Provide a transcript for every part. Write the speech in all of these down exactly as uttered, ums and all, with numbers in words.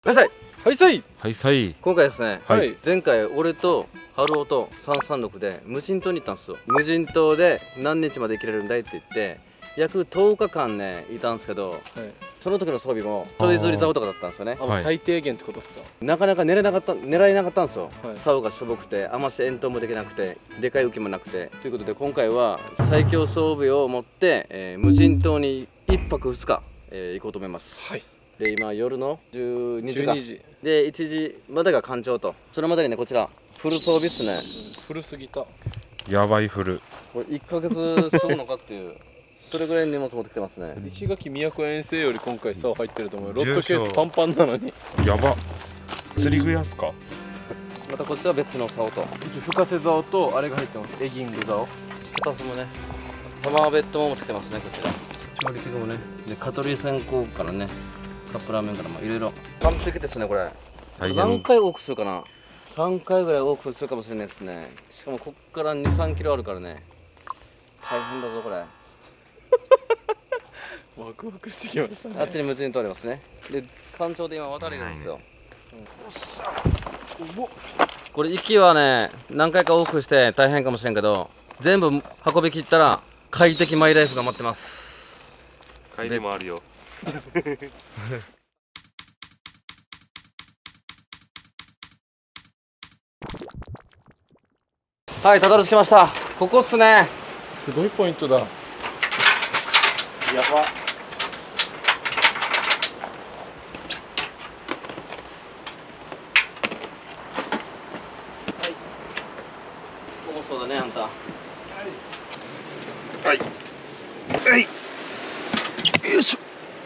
はいさいはいさいはいさい。 今回ですね、 はい、 前回俺と春男とさんさんろくで無人島に行ったんですよ。無人島で何日まで生きれるんだいって言って約とおかかんねいたんですけど、はい、その時の装備もちょいずり竿とかだったんですよね。 あ、もう最低限ってことですか。 なかなか寝れなかった狙えなかったんですよ、 はい、 竿がしょぼくてあまし遠投もできなくてでかい浮きもなくてということで、今回は最強装備を持って、えー、無人島にいっぱくふつか、えー、行こうと思います。はい、で今夜のじゅうにじかでいちじまでが干潮と、それまでにねこちらフル装備っすね、 うん、古すぎた。 やばいフル。 これいっかげつ済むのかっていうそれぐらい荷物持ってきてますね。 石垣宮古遠征より今回竿入ってると思う。ロッドケースパンパンなのにやば。釣り具屋っすか。 またこっちは別の竿と深瀬竿とあれが入ってます。エギング竿、 ふたつもね、タマーベッドも持ってきてますね。こちら調理器具もね、で蚊取り線香からねカップラーメンからもいろいろ完璧ですね。これ何回多くするかな、さんかいぐらい多くするかもしれないですね。しかもこっからにさんキロあるからね、大変だぞこれワクワクしてきましたね。 あっちに無人島ありますね。で干潮で今渡りなんですよ。これ息はね何回か多くして大変かもしれんけど、全部運び切ったら快適マイライフが待ってます。 帰りもあるよはい、たどり着きました。ここっすね。 すごいポイントだ。やば。 そうだね、あんた。はいはいはい、よいしょ。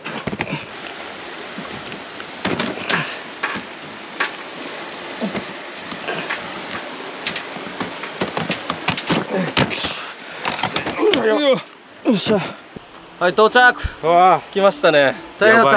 よっしゃ。 はい、到着。 うわー、着きましたね。 大変だった。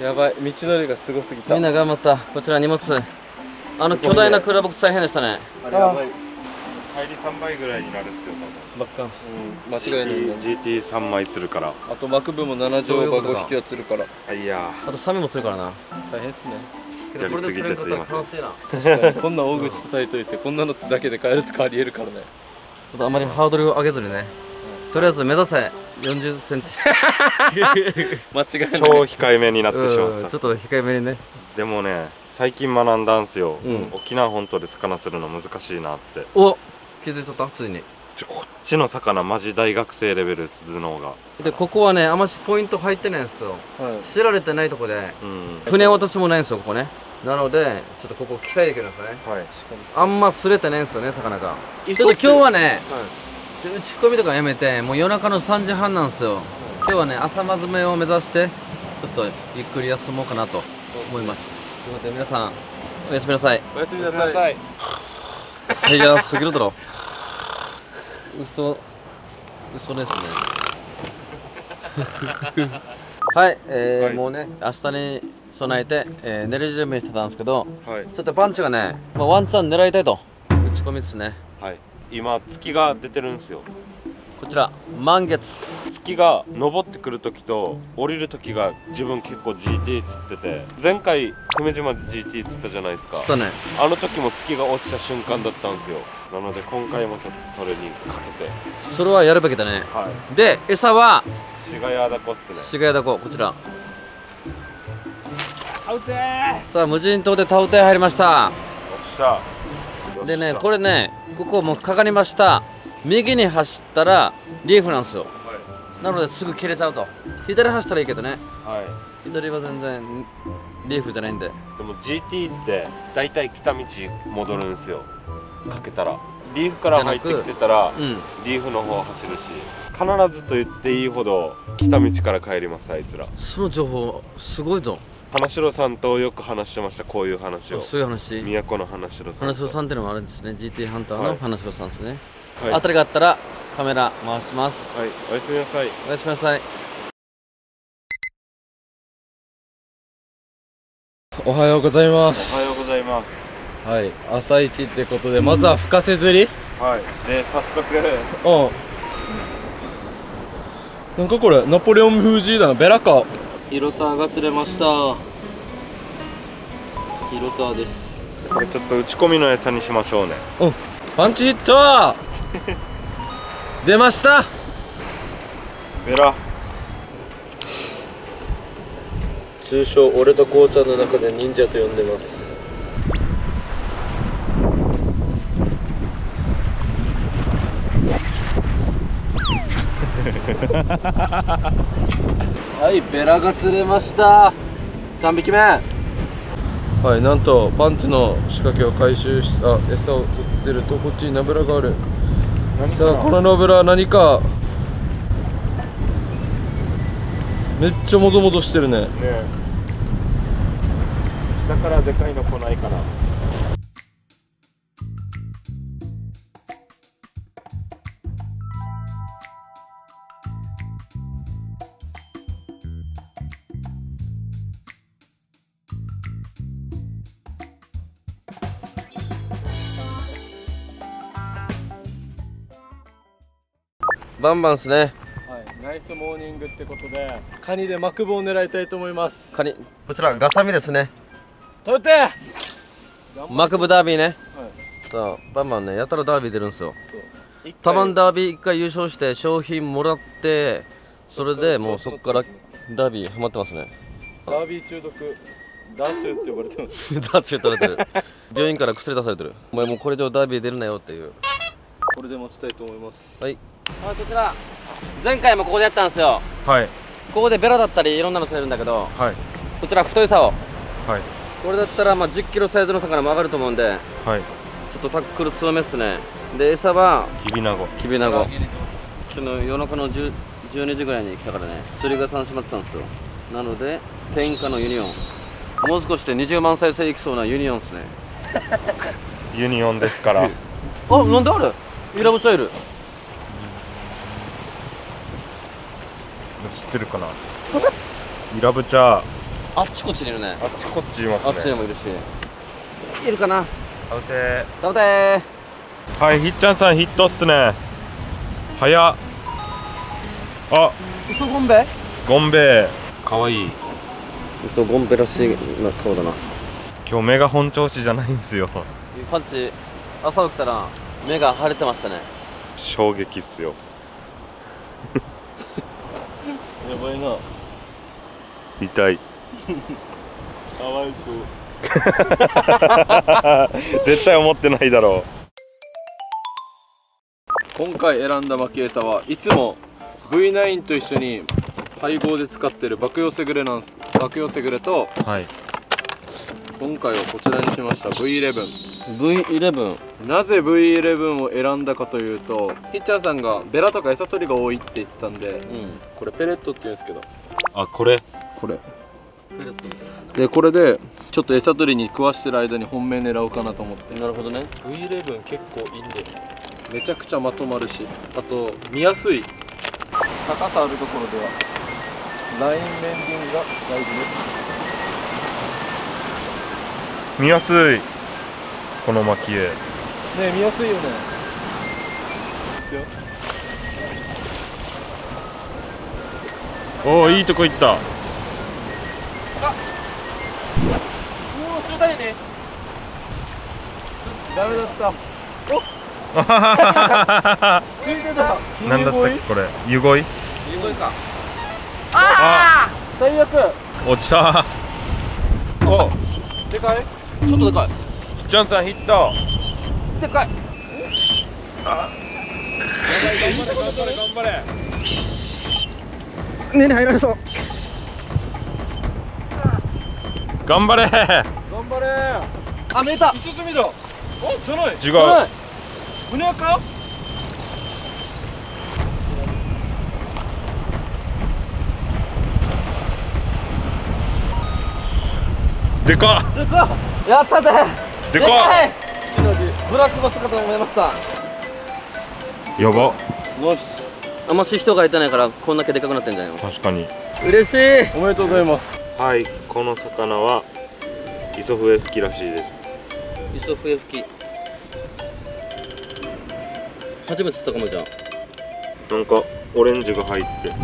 やばい、道のりがすごすぎた。 みんな頑張った。こちら荷物、あの巨大なクーラーボックス大変でしたね。 あれやばい。 帰りさんばいぐらいになるっすよ真っ赤。うん、間違いないね。 ジーティーさん 枚釣るから。 あと幕部もななじょうばごひきは釣るから。 あ、いやあとサメも釣るからな。 大変っすね。 やりすぎてすいません。 確かにこんな大口叩いといてこんなのだけで買えるとかありえるからね。 ちょっとあまりハードルを上げずにね、とりあえず目指せよんじゅっセンチ間違いない。 超控えめになってしまった。 ちょっと控えめにね。 でもね、最近学んだんすよ、 うん、 沖縄本島で魚釣るの難しいなって。 お、気づいちゃった。ついにちょこっちの魚マジ大学生レベル、鈴のが。 でここはねあましポイント入ってないんですよ、はい、知られてないとこで、うん、船渡しもないんですよここね。なのでちょっとここ期待できるんですよね。はい、あんま釣れてないんですよね魚が。ちょっと今日はね、はい、打ち込みとかやめてもう夜中のさんじはんなんですよ。今日はね朝まずめを目指してちょっとゆっくり休もうかなと思います。ということで皆さんおやすみなさい。 おやすみなさい。 いやすぎるだろ。嘘嘘ですねはい、えーはい、もうね明日に備えて、えー、寝る準備してたんですけど、はい、ちょっとパンチがね、まあ、ワンチャン狙いたいと打ち込みですね。はい、 今月が出てるんですよ。 こちら満月。 月が昇ってくる時と降りる時が自分結構 ジーティー 釣ってて、前回久米島で ジーティー 釣ったじゃないですか。 釣ったね。 あの時も月が落ちた瞬間だったんですよ。なので今回もちょっとそれにかけてそれはやるべきだね。はい、で餌はシガヤダコっすね。 シガヤダコ、こちらタウテー。さあ無人島でタウテー入りました。よっしゃ。 でねこれねここもうかかりました。右に走ったらリーフなんですよ、はい、なのですぐ切れちゃうと。左走ったらいいけどね、はい、左は全然リーフじゃないんで。 でも ジーティー って大体来た道戻るんですよ、かけたら。リーフから入ってきてたら、うん、リーフの方走るし、必ずと言っていいほど来た道から帰ります、あいつら。 その情報すごいぞ。 花城さんとよく話してました、こういう話を。 そういう話。 都の花城さん。 花城さんっていうのもあるんですね。 ジーティー ハンターの花城さんですね。はい、当たりがあったらカメラ回します。 はい、おやすみなさい。 おやすみなさい。 おはようございます。 おはようございます。 はい、朝一ってことでまずは深瀬釣り。 はい、で早速あなんかこれナポレオン風 G だな。ベラか。広沢が釣れました。 広沢です。 これちょっと打ち込みの餌にしましょうね。 うん、パンチヒット出ました。 ベラ通称俺とこうちゃんの中で忍者と呼んでます。はい、ベラが釣れました。さんびきめ。はい、なんとパンチの仕掛けを回収した餌を釣ってると、こっちにナブラがある。さあ、このナブラは何か。めっちゃもぞもぞしてるね。ねえ、 下からでかいの来ないかな。 バンバンですね。 はい、ナイスモーニングってことでカニでマクボを狙いたいと思います。カニ、 こちらガサミですね。 取ってマクブダービーね。はい、そう、バンバンね、やたらダービー出るんですよ。タマンダービーいっかい優勝して商品もらって、それでもうそこからダービーハマってますね。 ダービー中毒、ダーチューって呼ばれてます。 ダーチュー取れてる。病院から薬出されてる。お前もうこれ以上ダービー出るなよっていう。 これで待ちたいと思います。 はい。あ、こちら前回もここでやったんですよ。 はい。 ここでベラだったりいろんなの釣れるんだけど、はい、こちら太い竿。はい。これだったらまあじゅっキロサイズの魚も上がると思うんで、はい、ちょっとタックル強めっすね。で、餌はキビナゴ。 キビナゴ。昨日夜中のじゅうにじぐらいに来たからね、釣りが楽しまってたんですよ。なので天下のユニオン、もう少しでにじゅうまん再生いきそうなユニオンですね。 ユニオンですから。 あ、なんである？イラブチャいる。 知ってるかな。イラブチャあっちこっちにいるね。 あっちこっちいますね。 あっちにもいるし。いるかな。 食べて食べてー。はい、ひっちゃんさんヒットっすね。早っ。あ、 嘘ゴンベ。 ゴンベかわいい。 嘘ゴンベらしいな顔だな。 今日目が本調子じゃないんですよ。 パンチ朝起きたら目が腫れてましたね。 衝撃っすよ。 やばいな。 痛い。 かわいそう。 絶対思ってないだろう。今回選んだ巻き餌はいつも ブイナイン と一緒に配合で使ってる爆用セグレなんです。爆用セグレと、はい、今回はこちらにしました ブイイレブン。 ブイイレブン。 なぜ ブイイレブン を選んだかというと、ひっちゃんさんがベラとか餌取りが多いって言ってたんで、うん、これペレットって言うんですけど、 あ、これこれペレットで、これでちょっと餌取りに食わしてる間に本命狙おうかなと思って。 なるほどね。 ブイイレブン 結構いいんでめちゃくちゃまとまるし、あと見やすい。高さあるところではラインベンディングが大事です。 見やすい。この巻き絵ねえ、見やすいよね。 おお、いいとこ行った。 あ、おお、釣れたいね。ダメだった。おなんだったっけこれ。湯鯉？ 湯鯉か。 ああ、最悪。 落ちた。お、 でかい？ ちょっとでかい。 ひっちゃんさんヒット。 でかい。 あ、頑張れ頑張れ頑張れ。 根に入られそう。 頑張れ。頑張れ。 あ、見えた。 一つ見だ。お、じゃない。 違う。 胸赤？ でかっ。 でかっ。やったぜ。 でかっ。 ブラックバスかと思いました。 やば。 ナイス。あんまし人がいてないからこんだけでかくなってんじゃないの。 確かに。 嬉しい。 おめでとうございます。 はい、この魚はイソフエフキらしいです。 イソフエフキ。初めて釣ったかもじゃん。 なんかオレンジが入って。かっこいいな。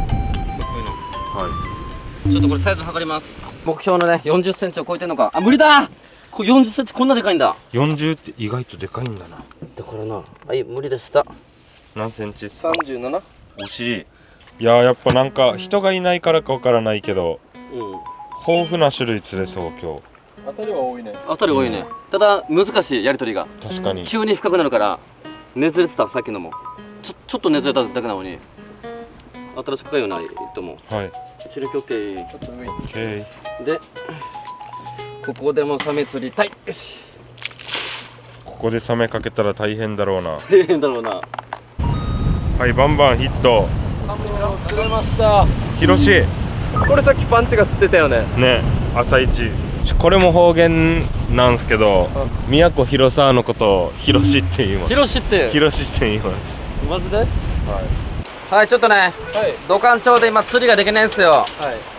はい。ちょっとこれサイズ測ります。目標のねよんじゅっセンチを超えてんのか。あ、無理だ。 これよんじゅっセンチこんなでかいんだ。 よんじゅうって意外とでかいんだな。 だからな、はい無理でした。 何センチ？ さんじゅうなな。 惜しい。いやーやっぱなんか人がいないからかわからないけど、うん、豊富な種類釣れそう今日。 当たりは多いね。 当たり多いね、うん、ただ難しいやり取りが。 確かに急に深くなるからねずれてた。さっきのもちょちょっとねずれただけなのに新しくかようないと思う。はい、一力 OK。 ちょっと上に OK で、ここでもサメ釣りたい。 ここでサメかけたら大変だろうな。 大変だろうな。 はい、バンバンヒット。 釣れました。 ひろし。 これさっきパンチが釣ってたよね。 ね、朝一。これも方言なんすけど、宮古広沢のことをひろしって言います。 ひろしって。 ひろしって言います。 マジで？はい。はい、ちょっとね。はい。土管町で今釣りができないんですよ。はい。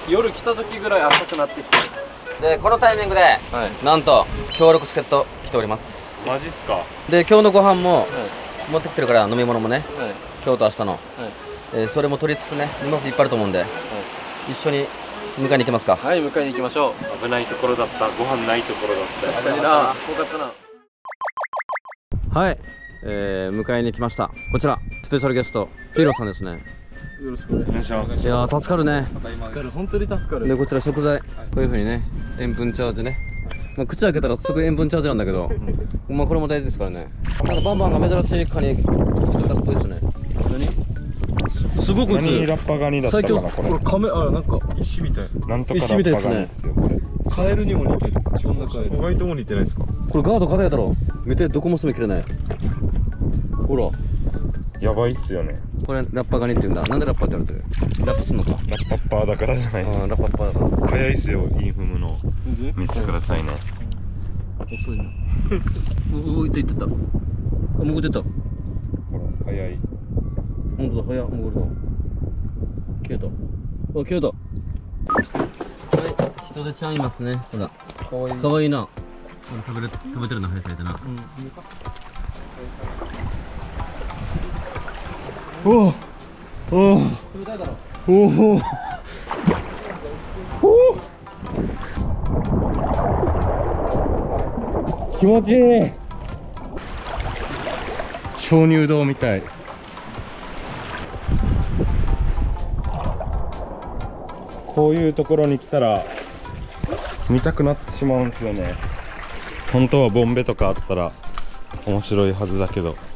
夜来た時ぐらい浅くなってきて。 で、このタイミングで、はい、なんと協力助っ人来ております。 マジっすか？ で、今日のご飯も、はい、持ってきてるから飲み物もね。はい。今日と明日の。はい。えー、それも取りつつね、荷物いっぱいあると思うんで。はい。一緒に。迎えに行きますか。 はい、迎えに行きましょう。危ないところだった。ご飯ないところだった。 確かにな。よかったな。はい、えー、迎えに来ました。こちらスペシャルゲストピロさんですね。 よろしくお願いします。 いやー助かるね。 助かる、本当に助かる。 でこちら食材、こういう風にね、塩分チャージね。まあ、口開けたらすぐ塩分チャージなんだけど、まあこれも大事ですからね。なんかバンバンが珍しいカニ作ったっぽいですね。何？すごく何ラッパガニだったかなこれ。 これカメ、あ、なんか石みたい。 なんとかラッパガニですよこれ。 カエルにも似てる。そんなカエル。意外とも似てないですか。 これガード硬いだろ。見て、どこも住み切れない。ほら。 やばいっすよね。 これラッパガニって言うんだ。なんでラッパって言われてる？ラップすんのか。ラッパッパーだからじゃないですか。 ラッパッパーだから。 早いっすよ、インフムの。見ててくださいね。 遅いな。おお、いったいったいった。あ、潜ってた。ほら、早い。 本当だ、早っ、潜るな。消えた。あ、消えた。はい、人手ちゃんいますね。ほら。かわいい。かわいいな。食べれ、食べてるの、早されてな。 うん。おお。おお。 冷たいだろ。 おお。おお。気持ちいい。鍾乳洞みたい。こういうところに来たら見たくなってしまうんですよね。本当はボンベとかあったら面白いはずだけど。こ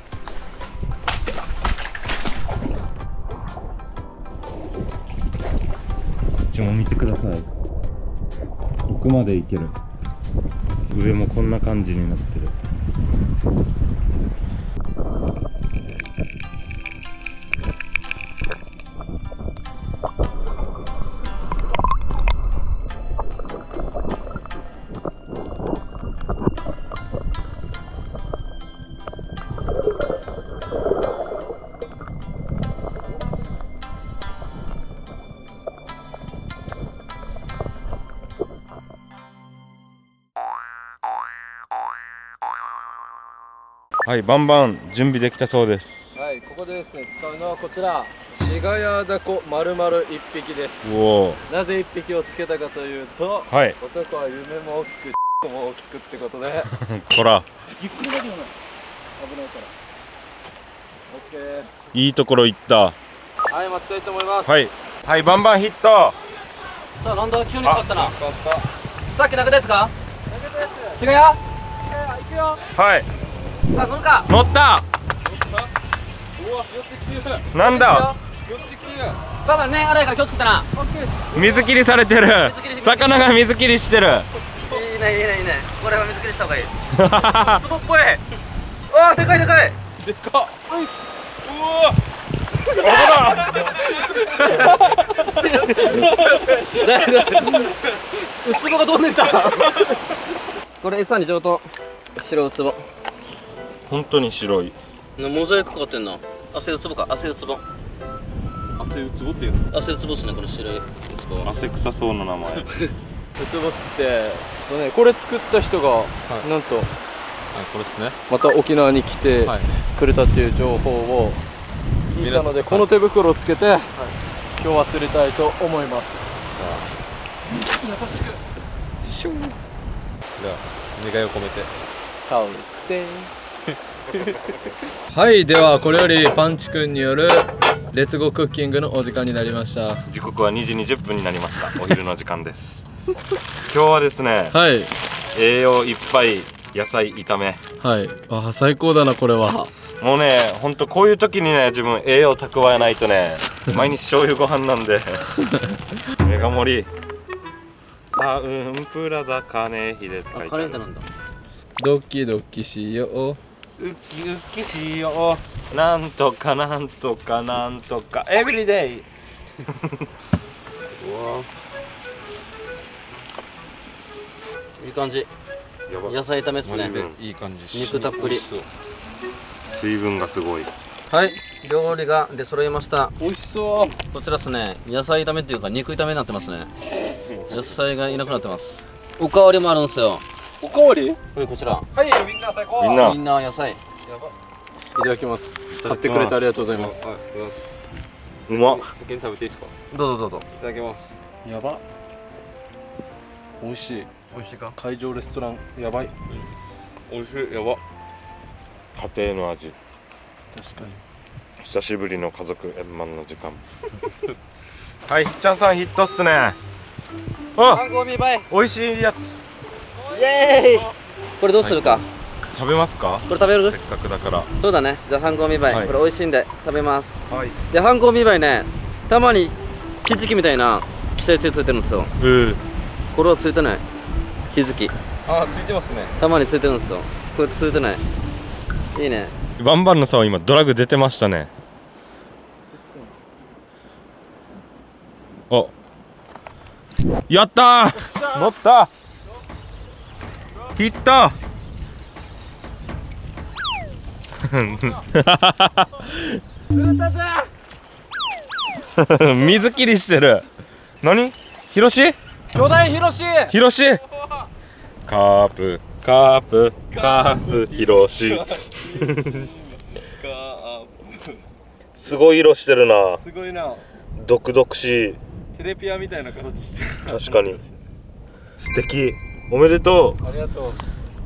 っちも見てください。奥まで行ける。上もこんな感じになってる。はい、バンバン準備できたそうです。 はい、ここでですね、使うのはこちらシガヤダコ丸々一匹です。 おお。 なぜ一匹をつけたかというと、はい、男は夢も大きく、子も大きくってことで。 こら。 ゆっくりだけどね。危ないから。オッケー。 いいところ行った。 はい、待ちたいと思います。 はい、はい、バンバンヒット。 さあ、なんだ急にかかったな。さっき投げたやつか？投げたやつ。シガヤ？ 行くよ。 はい。 さあ、乗るか。 乗った。 うわ、寄ってきてる。 なんだ。 寄ってきてる。 ババね、あれから気をつけてな。 水切りされてる。魚が水切りしてる。 いいね、いいね、いいね。これは水切りした方がいい。すごっぽい。ああ、でかいでかい。 でかっ。うわ。 危ない。 ウツボがどうでた。これ餌に上等。白ウツボ。 本当に白い。 モザイクかかってんな。汗ウツボか、汗ウツボ。 汗ウツボっていうの？ 汗ウツボっすね、この白いウツボ。 汗臭そうな名前。 ウツボつって、ちょっとね、これ作った人が、はい、なんと、はい、 これですね。 また沖縄に来てくれたっていう情報を聞いたので、この手袋をつけて、はい、今日は釣りたいと思います。さあ、優しく。シュン。 じゃあ願いを込めてタオルではい、ではこれよりパンチくんによるレッツゴークッキングのお時間になりました。 時刻はにじにじゅっぷんになりました。お昼の時間です。今日はですね、 はい、 栄養いっぱい野菜炒め。はい、 あ、最高だなこれは。 もうね、ほんとこういう時にね、自分栄養蓄えないとね、毎日醤油ご飯なんでメガ盛り。タウンプラザ金秀って書いてある。 ドキドキしよう、 ウキウキしよう、なんとかなんとかなんとかエブリデイ。 うわ、いい感じ。野菜炒めっすね。 いい感じ。 肉たっぷり。 水分がすごい。 はい、料理が出揃いました。 美味しそう。 こちらですね、野菜炒めっていうか肉炒めになってますね。野菜がいなくなってます。おかわりもあるんですよ。 おかわり？ これこちら。 はい、みんな最高。 みんなみんな野菜。 いただきます。買ってくれてありがとうございます。 うまっ。 先に食べていいですか？ どうぞどうぞ。 いただきます。やば。美味しい。 美味しいか？ 海上レストランやばい。 美味しい。やば。家庭の味。 確かに。 久しぶりの家族円満の時間。はい、ひっちゃんさんヒットっすね。あ、美味しいやつ。 イエーイ。これどうするか。 食べますか？ これ食べる？ せっかくだから。 そうだね。じゃあ半合見栄え、 はい、 これ美味しいんで食べます。 はい。 で半合見栄えね、たまにひじきみたいな寄生虫ついてるんですよ。 うん。 これはついてない。ひじき。 あ、ついてますね。 たまについてるんですよ。これついてない。いいね。 バンバンのさん今ドラグ出てましたね。お、やったー、乗ったヒット水切りしてる。何？ヒロシ？ 巨大ヒロシ。 ヒロシ。カープ、カープ、カープ、ヒロシ。すごい色してるな。 すごいな。 毒々しい。 テレピアみたいな形してる。 確かに。素敵。おめでとう。 ありがとう。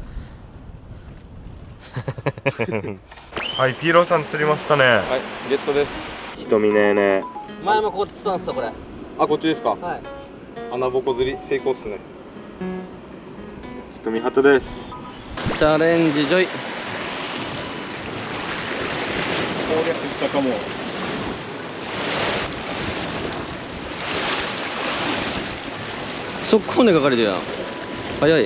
はい、ピーローさん釣りましたね。はい、 ゲットです。 瞳ねえねえ。 前もここ釣ってたんですよこれ。 あ、こっちですか。 はい。 穴ぼこ釣り成功っすね。 瞳鳩です。 チャレンジジョイ。 攻略いったかも。 速攻でかかれるやん。早い。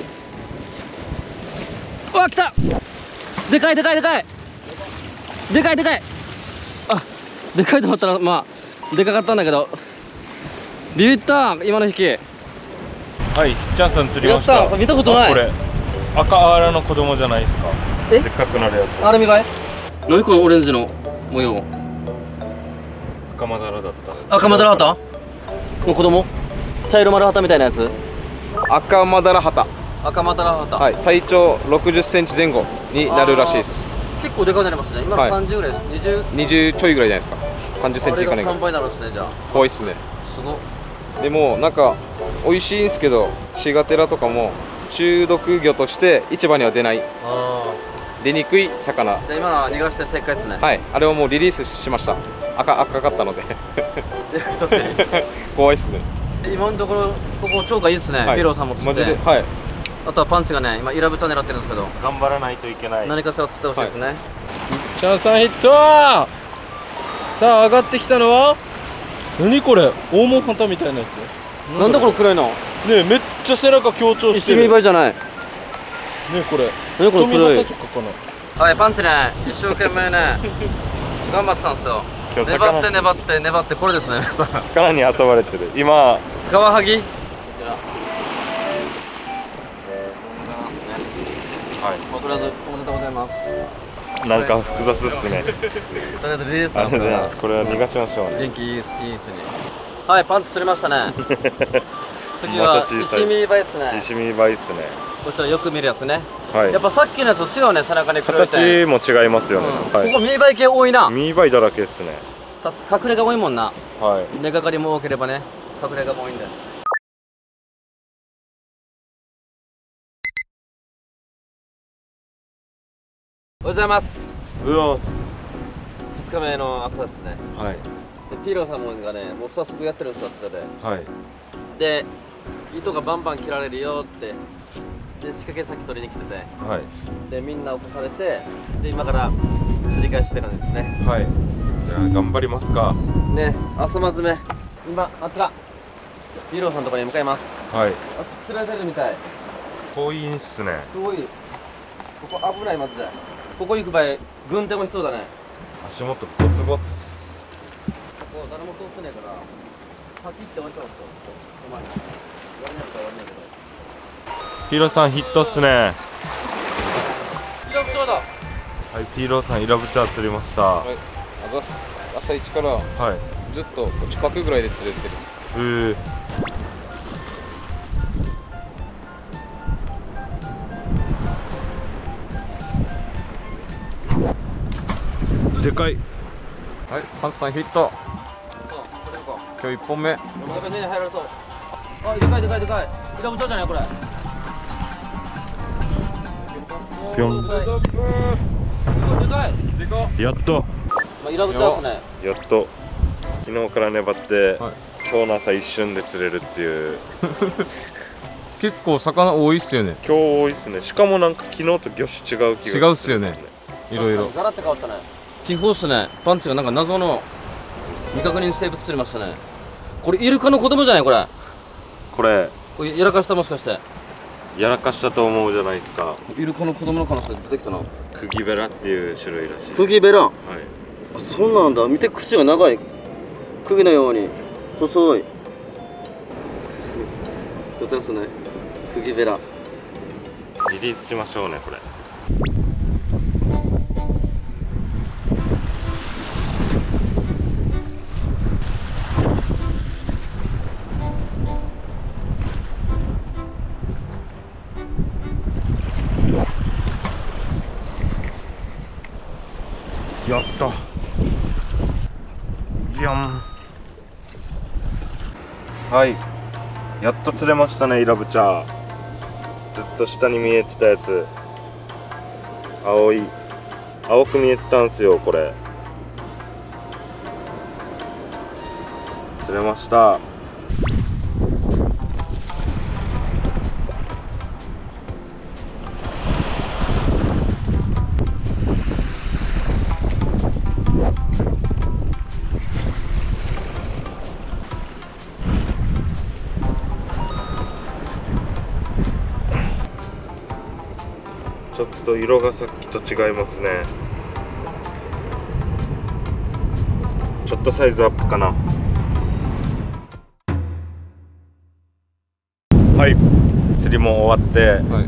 うわ、来た。でかいでかいでかい。でかいでかい。あ、でかいと思ったらまあでかかったんだけど。ビビった今の引き。 はい、ひっちゃんさん釣りました。 やった。見たことない。 これ赤あらの子供じゃないですか。 え、 でっかくなるやつ。 アルミ貝？何このオレンジの模様。 赤マダラだった。 赤マダラハタの子供？茶色丸旗みたいなやつ？ 赤マダラハタ。 赤マダラハタ。 はい、体長ろくじゅっセンチ前後になるらしいです。 結構でかくなりますね。今のさんじゅうぐらいです。にじゅう？にじゅうちょいぐらいじゃないですか。さんじゅっセンチいかないぐらい。さんばいになるんですね、じゃあ。 怖いっすね。 すごっ。 でもなんか美味しいんですけど、シガテラとかも中毒魚として市場には出ない、出にくい魚。 じゃあ今のは逃がして正解ですね。 はい、あれをもうリリースしました。赤赤かったので確かに怖いっすね。 今のところここ超がいいですね。 はい、 ピローさんも釣って。 マジで、はい。 あとはパンチがね、今イラブチャ狙ってるんですけど、 頑張らないといけない。 何かしら釣ってほしいですね。 チャンさんヒット。さあ上がってきたのは何これ、大門旗みたいなやつ。 なんだこの黒いの。 ねえ、めっちゃ背中強調してる。 石見バイじゃない。ねえ、これ何この黒い。 とかかな。 はい、パンチね、一生懸命ね頑張ってたんですよ。粘って粘って粘って、これですね皆さん。 魚に遊ばれてる今。 カワハギ。はい、とりあえずおめでとうございます。 なんか複雑っすね。 とりあえずリリース。 ありがとうございます。これは逃がしましょうね。 元気いいです、いいですね。はい、パンチ釣れましたね。次は石見バイですね。 石見バイっすね。 こちらよく見るやつね。 はい。 やっぱさっきのやつと違うね、背中に黒い点。形も違いますよね。 ここミーバイ系多いな。 ミーバイだらけっすね。 隠れが多いもんな。 はい。 根がかりも多ければね、隠れがも多いんで。 おはようございます。 うわす。 ふつかめの朝ですね。 はい。 でピーローさんもがね、もう早速やってるんですよ、それで。 はい。 で、糸がバンバン切られるよって。で、仕掛け先取りに来てて。 はい。 で、みんな起こされて、で、今から釣り返してるんですね。 はい。じゃあ頑張りますか。 ね、朝まずめ。今、あちら。ピーローさんのところに向かいます。 はい。 あ、釣られてるみたい。 遠いんすね。 遠い。ここ危ないマジで。ここ行く場合、軍手も必要だね。 足元ゴツゴツ。 ここ誰も通ってないから、パキって終わっちゃうんですよ。お前。やれないからやれないけど。 ピーローさんヒットっすね。 イラブチャーだ。 はい、ピーローさんイラブチャー釣りました。はい。 あざっす。朝一からはい。 ずっと近くぐらいで釣れてるっす。 へー。でかい。 はい、パンツさんヒット。今日いっぽんめ。 やべね、入られそう。あ、でかいでかいでかい。イラブチャーじゃないこれ。 ぴょん。 すごいでかい。 でかやっと。 まあ、イラブチャーですね。 やっと。昨日から粘って、はい、今日の朝一瞬で釣れるっていう。 結構魚多いっすよね。 今日多いっすね。しかもなんか昨日と魚種違う気がする。 違うっすよね。いろいろ。 ガラッて変わったね。気泡っすね。パンチがなんか謎の未確認生物釣りましたね。これイルカの子供じゃないこれ。 これ。 これやらかしたもしかして。 やらかしたと思うじゃないですか。 イルカの子供の可能性出てきたな。 クギベラっていう種類らしい。 クギベラ。はい。 あ、 そんなんだ。見て口が長い。釘のように細い。こちらですね。クギベラ。 リリースしましょうねこれ。やった。やん。はい。やっと釣れましたね、イラブチャー。ずっと下に見えてたやつ。青い。青く見えてたんすよ、これ。釣れました。ちょっと色がさっきと違いますね。ちょっとサイズアップかな。はい、釣りも終わって、はい、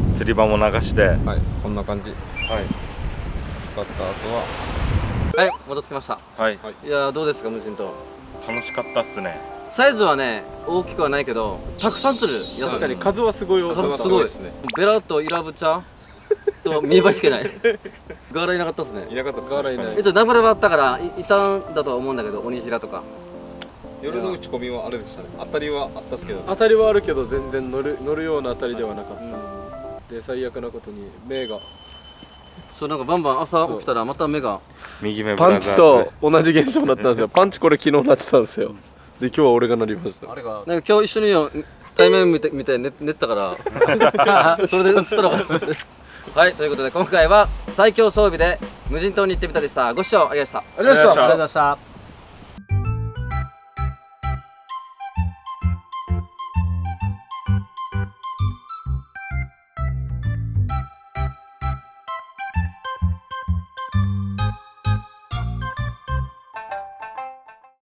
釣り場も流して、 はい、こんな感じ。はい、使った後ははい、戻ってきました。はい、いやどうですか無人島。 楽しかったっすね。 サイズはね大きくはないけどたくさん釣る。 確かに数はすごい多かった。 数すごいですね。ベラとイラブチャと見えばしかない。ガーラいなかったですね。 いなかったです。 ガーラいない。 えっとナブラバあったからいたんだとは思うんだけど、鬼平とか。 夜の打ち込みはあれでしたね。当たりはあったっすけど。 当たりはあるけど全然乗る乗るような当たりではなかった。うん、で最悪なことに目が。 そうなんかバンバン朝起きたらまた目が。 右目パンチと同じ現象になったんですよ。パンチこれ昨日なってたんですよ。で今日は俺がなりました。あれがなんか今日一緒によ対面見て見て寝寝てたからそれで映ったのかな。はい、ということで今回は最強装備で無人島に行ってみたでした。ご視聴ありがとうございました。 ありがとうございました。